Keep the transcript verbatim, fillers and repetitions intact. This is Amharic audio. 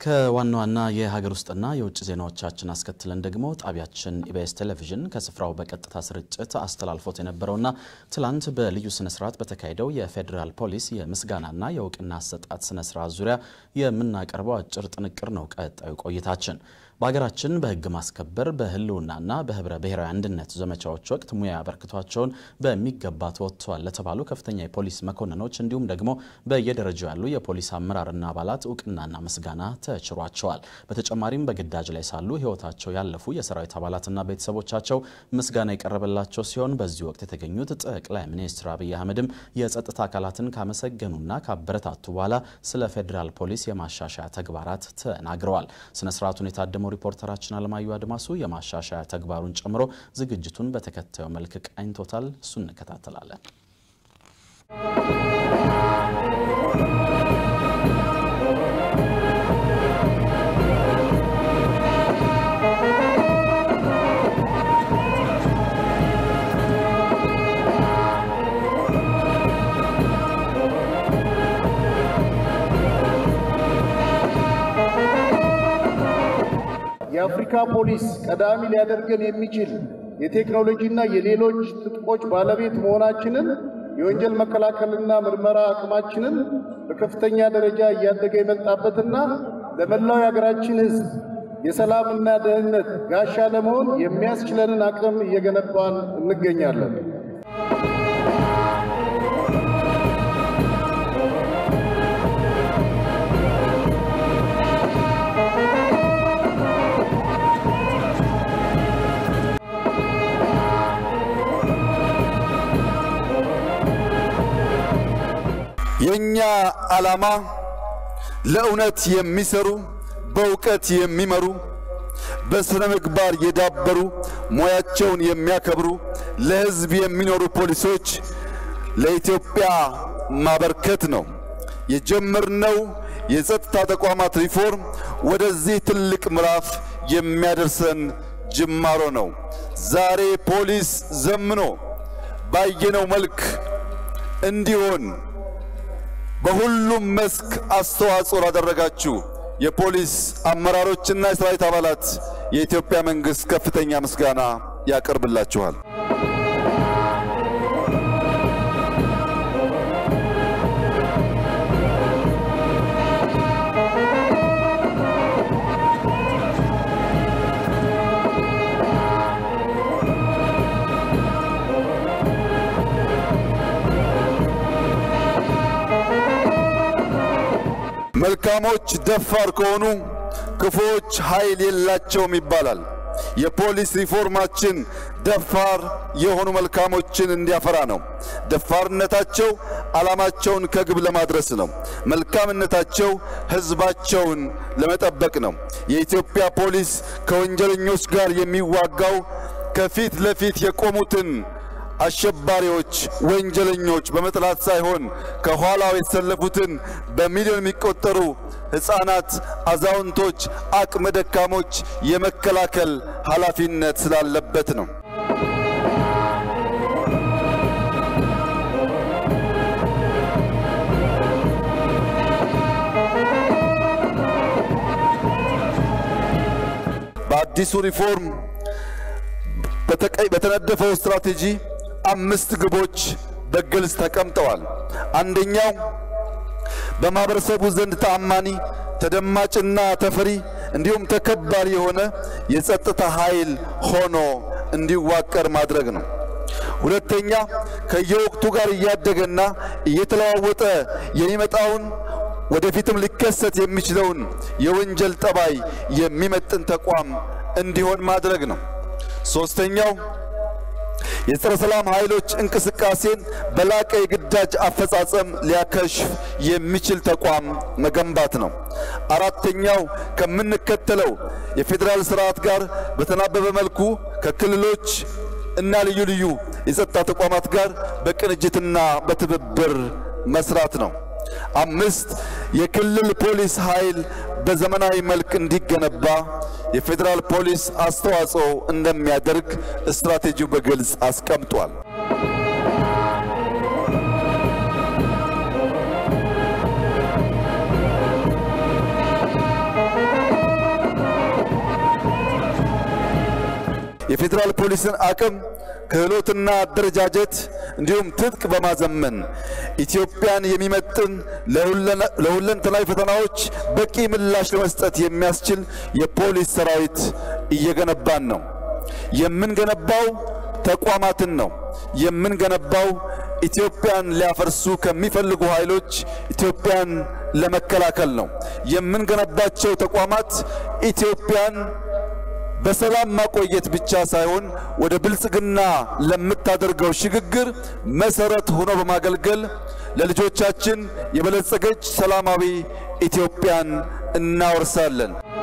ከዋና ዋና የሀገር ውስጥና የውጭ ዜናዎቻችን አስከትለን ደግሞ ጣቢያችን ኢቢኤስ ቴሌቪዥን ከስፍራው በቀጥታ ስርጭት አስተላልፎት የነበረውና ትላንት በልዩ ስነ ስርዓት በተካሄደው የፌደራል ፖሊስ የምስጋናና የእውቅና አሰጣጥ ስነ ስርዓት ዙሪያ የምናቀርበው አጭር ጥንቅር ነው። ቀጣዩ ቆይታችን በሀገራችን በህግ ማስከበር በህልውናና በህብረ ብሔራዊ አንድነት ዘመቻዎች ወቅት ሙያ አበርክቷቸውን በሚገባ ተወጥተዋል ለተባሉ ከፍተኛ የፖሊስ መኮንኖች እንዲሁም ደግሞ በየደረጃው ያሉ የፖሊስ አመራርና አባላት እውቅናና ምስጋና ተችሯቸዋል። በተጨማሪም በግዳጅ ላይ ሳሉ ህይወታቸው ያለፉ የሰራዊት አባላትና ቤተሰቦቻቸው ምስጋና የቀረበላቸው ሲሆን በዚህ ወቅት የተገኙት ጠቅላይ ሚኒስትር አብይ አህመድም የጸጥታ አካላትን ካመሰገኑና ካበረታቱ በኋላ ስለ ፌደራል ፖሊስ የማሻሻያ ተግባራት ተናግረዋል። ስነ ስርዓቱን የታደመው ሪፖርተራችን አለማዩ አድማሱ የማሻሻያ ተግባሩን ጨምሮ ዝግጅቱን በተከታዩ መልክ ቃኝቶታል። እሱን እንከታተላለን። የአፍሪካ ፖሊስ ቀዳሚ ሊያደርገን የሚችል የቴክኖሎጂና የሌሎች ጥጥቆች ባለቤት መሆናችንን የወንጀል መከላከልና ምርመራ አቅማችንን በከፍተኛ ደረጃ እያደገ የመጣበትና ለመላው የሀገራችን ሕዝብ የሰላምና ደህንነት ጋሻ ለመሆን የሚያስችለንን አቅም እየገነባን እንገኛለን። የኛ ዓላማ ለእውነት የሚሰሩ በእውቀት የሚመሩ በስነ ምግባር የዳበሩ ሙያቸውን የሚያከብሩ ለህዝብ የሚኖሩ ፖሊሶች ለኢትዮጵያ ማበርከት ነው። የጀመርነው የጸጥታ ተቋማት ሪፎርም ወደዚህ ትልቅ ምዕራፍ የሚያደርሰን ጅማሮ ነው። ዛሬ ፖሊስ ዘምኖ ባየነው መልክ እንዲሆን በሁሉም መስክ አስተዋጽኦ ላደረጋችሁ የፖሊስ አመራሮችና የሰራዊት አባላት የኢትዮጵያ መንግስት ከፍተኛ ምስጋና ያቀርብላችኋል። መልካሞች ደፋር ከሆኑ ክፉዎች ኃይል የላቸውም ይባላል። የፖሊስ ሪፎርማችን ደፋር የሆኑ መልካሞችን እንዲያፈራ ነው። ደፋርነታቸው ዓላማቸውን ከግብ ለማድረስ ነው። መልካምነታቸው ህዝባቸውን ለመጠበቅ ነው። የኢትዮጵያ ፖሊስ ከወንጀለኞች ጋር የሚዋጋው ከፊት ለፊት የቆሙትን አሸባሪዎች ወንጀለኞች በመጥላት ሳይሆን ከኋላው የተሰለፉትን በሚሊዮን የሚቆጠሩ ህፃናት፣ አዛውንቶች፣ አቅመ ደካሞች የመከላከል ኃላፊነት ስላለበት ነው። በአዲሱ ሪፎርም በተነደፈው ስትራቴጂ አምስት ግቦች በግልጽ ተቀምጠዋል። አንደኛው በማህበረሰቡ ዘንድ ተአማኒ ተደማጭና ተፈሪ እንዲሁም ተከባሪ የሆነ የጸጥታ ኃይል ሆኖ እንዲዋቀር ማድረግ ነው። ሁለተኛ ከየወቅቱ ጋር እያደገና እየተለዋወጠ የሚመጣውን ወደፊትም ሊከሰት የሚችለውን የወንጀል ጠባይ የሚመጥን ተቋም እንዲሆን ማድረግ ነው። ሶስተኛው የጸረ ሰላም ኃይሎች እንቅስቃሴን በላቀ የግዳጅ አፈጻጸም ሊያከሽፍ የሚችል ተቋም መገንባት ነው። አራተኛው ከምንከተለው የፌደራል ስርዓት ጋር በተናበበ መልኩ ከክልሎች እና ልዩ ልዩ የጸጥታ ተቋማት ጋር በቅንጅትና በትብብር መስራት ነው። አምስት የክልል ፖሊስ ኃይል በዘመናዊ መልክ እንዲገነባ የፌደራል ፖሊስ አስተዋጽኦ እንደሚያደርግ ስትራቴጂው በግልጽ አስቀምጧል። የፌዴራል ፖሊስን አቅም ክህሎትና አደረጃጀት እንዲሁም ትጥቅ በማዘመን ኢትዮጵያን የሚመጥን ለሁለንተናዊ ፈተናዎች በቂ ምላሽ ለመስጠት የሚያስችል የፖሊስ ሰራዊት እየገነባን ነው። የምንገነባው ተቋማትን ነው። የምንገነባው ኢትዮጵያን ሊያፈርሱ ከሚፈልጉ ኃይሎች ኢትዮጵያን ለመከላከል ነው። የምንገነባቸው ተቋማት ኢትዮጵያን በሰላም ማቆየት ብቻ ሳይሆን ወደ ብልጽግና ለምታደርገው ሽግግር መሰረት ሆኖ በማገልገል ለልጆቻችን የበለጸገች ሰላማዊ ኢትዮጵያን እናወርሳለን።